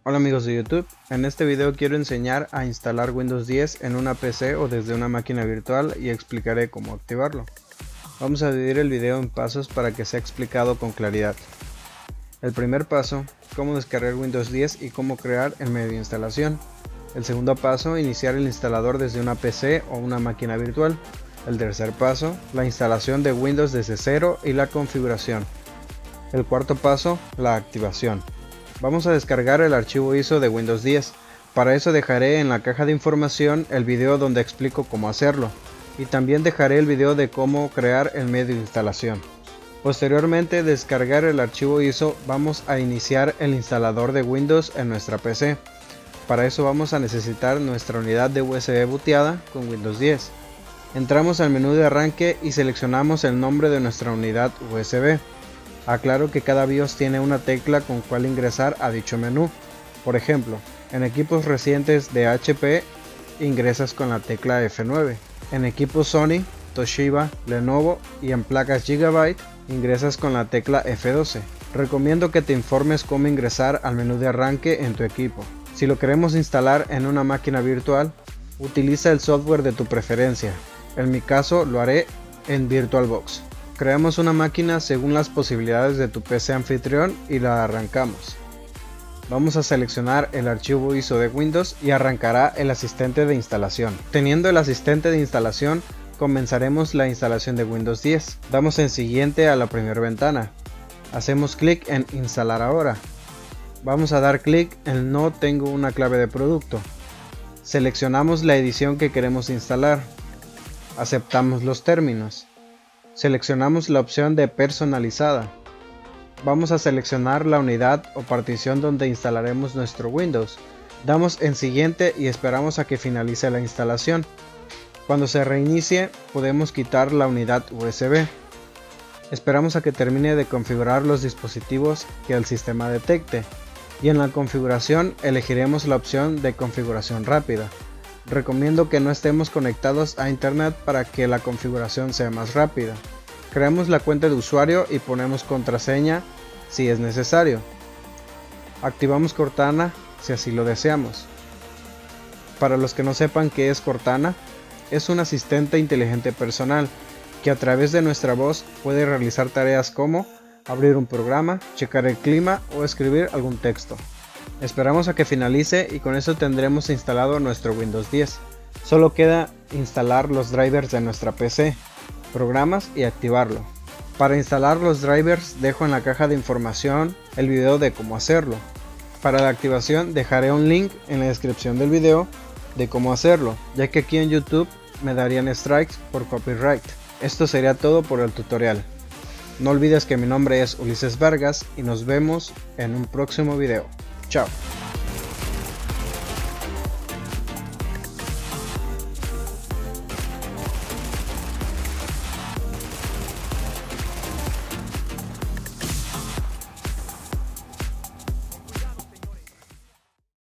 Hola amigos de YouTube, en este video quiero enseñar a instalar Windows 10 en una PC o desde una máquina virtual y explicaré cómo activarlo. Vamos a dividir el video en pasos para que sea explicado con claridad. El primer paso, cómo descargar Windows 10 y cómo crear el medio de instalación. El segundo paso, iniciar el instalador desde una PC o una máquina virtual. El tercer paso, la instalación de Windows desde cero y la configuración. El cuarto paso, la activación. Vamos a descargar el archivo ISO de Windows 10. Para eso dejaré en la caja de información el video donde explico cómo hacerlo. Y también dejaré el video de cómo crear el medio de instalación. Posteriormente de descargar el archivo ISO, vamos a iniciar el instalador de Windows en nuestra PC. Para eso vamos a necesitar nuestra unidad de USB booteada con Windows 10. Entramos al menú de arranque y seleccionamos el nombre de nuestra unidad USB. Aclaro que cada BIOS tiene una tecla con cual ingresar a dicho menú. Por ejemplo, en equipos recientes de HP ingresas con la tecla F9. En equipos Sony, Toshiba, Lenovo y en placas Gigabyte ingresas con la tecla F12. Recomiendo que te informes cómo ingresar al menú de arranque en tu equipo. Si lo queremos instalar en una máquina virtual, utiliza el software de tu preferencia. En mi caso lo haré en VirtualBox. Creamos una máquina según las posibilidades de tu PC anfitrión y la arrancamos. Vamos a seleccionar el archivo ISO de Windows y arrancará el asistente de instalación. Teniendo el asistente de instalación, comenzaremos la instalación de Windows 10. Damos en siguiente a la primera ventana. Hacemos clic en instalar ahora. Vamos a dar clic en no tengo una clave de producto. Seleccionamos la edición que queremos instalar. Aceptamos los términos. Seleccionamos la opción de personalizada. Vamos a seleccionar la unidad o partición donde instalaremos nuestro Windows. Damos en siguiente y esperamos a que finalice la instalación. Cuando se reinicie, podemos quitar la unidad USB. Esperamos a que termine de configurar los dispositivos que el sistema detecte. Y en la configuración elegiremos la opción de configuración rápida. Recomiendo que no estemos conectados a internet para que la configuración sea más rápida. Creamos la cuenta de usuario y ponemos contraseña si es necesario. Activamos Cortana si así lo deseamos. Para los que no sepan qué es Cortana, es un asistente inteligente personal que a través de nuestra voz puede realizar tareas como abrir un programa, checar el clima o escribir algún texto. Esperamos a que finalice y con eso tendremos instalado nuestro Windows 10. Solo queda instalar los drivers de nuestra PC, programas y activarlo. Para instalar los drivers dejo en la caja de información el video de cómo hacerlo. Para la activación dejaré un link en la descripción del video de cómo hacerlo, ya que aquí en YouTube me darían strikes por copyright. Esto sería todo por el tutorial. No olvides que mi nombre es Ulises Vargas y nos vemos en un próximo video. Chao.